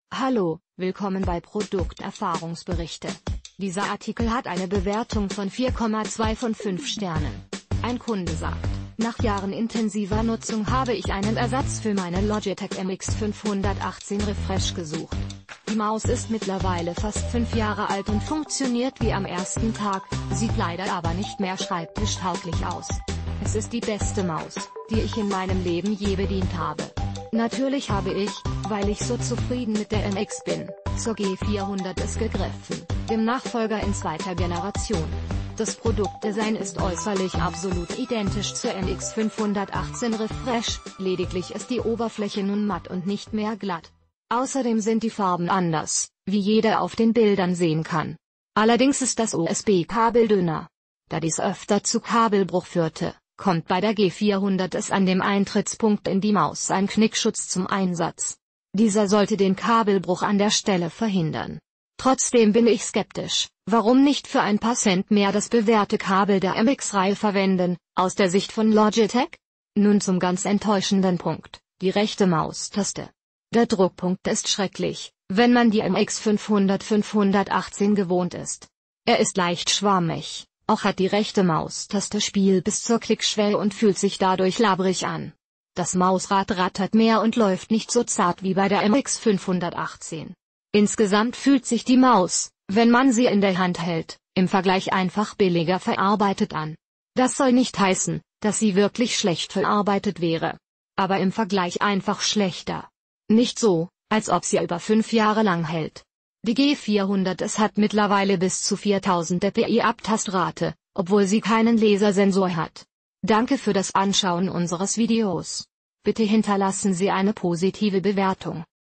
Hallo, willkommen bei Produkterfahrungsberichte. Dieser Artikel hat eine Bewertung von 4,2 von 5 Sternen. Ein Kunde sagt, nach Jahren intensiver Nutzung habe ich einen Ersatz für meine Logitech MX 518 Refresh gesucht. Die Maus ist mittlerweile fast 5 Jahre alt und funktioniert wie am ersten Tag, sieht leider aber nicht mehr schreibtischtauglich aus. Es ist die beste Maus, die ich in meinem Leben je bedient habe. Natürlich habe ich, weil ich so zufrieden mit der MX bin, zur G400S gegriffen, dem Nachfolger in zweiter Generation. Das Produktdesign ist äußerlich absolut identisch zur MX 518 Refresh, lediglich ist die Oberfläche nun matt und nicht mehr glatt. Außerdem sind die Farben anders, wie jeder auf den Bildern sehen kann. Allerdings ist das USB-Kabel dünner. Da dies öfter zu Kabelbruch führte, kommt bei der G400S an dem Eintrittspunkt in die Maus ein Knickschutz zum Einsatz. Dieser sollte den Kabelbruch an der Stelle verhindern. Trotzdem bin ich skeptisch, warum nicht für ein paar Cent mehr das bewährte Kabel der MX-Reihe verwenden, aus der Sicht von Logitech? Nun zum ganz enttäuschenden Punkt, die rechte Maustaste. Der Druckpunkt ist schrecklich, wenn man die MX 518 gewohnt ist. Er ist leicht schwammig, auch hat die rechte Maustaste Spiel bis zur Klickschwelle und fühlt sich dadurch labrig an. Das Mausrad rattert mehr und läuft nicht so zart wie bei der MX 518. Insgesamt fühlt sich die Maus, wenn man sie in der Hand hält, im Vergleich einfach billiger verarbeitet an. Das soll nicht heißen, dass sie wirklich schlecht verarbeitet wäre. Aber im Vergleich einfach schlechter. Nicht so, als ob sie über 5 Jahre lang hält. Die G400S hat mittlerweile bis zu 4000 dpi Abtastrate, obwohl sie keinen Lasersensor hat. Danke für das Anschauen unseres Videos. Bitte hinterlassen Sie eine positive Bewertung.